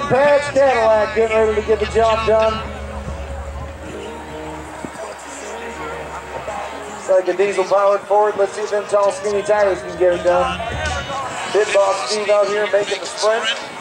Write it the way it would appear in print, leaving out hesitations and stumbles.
Patch Cadillac getting ready to get the job done. It's like a diesel-powered Ford. Let's see if them tall, skinny tires can get it done. Pit boss Steve out here making the sprint.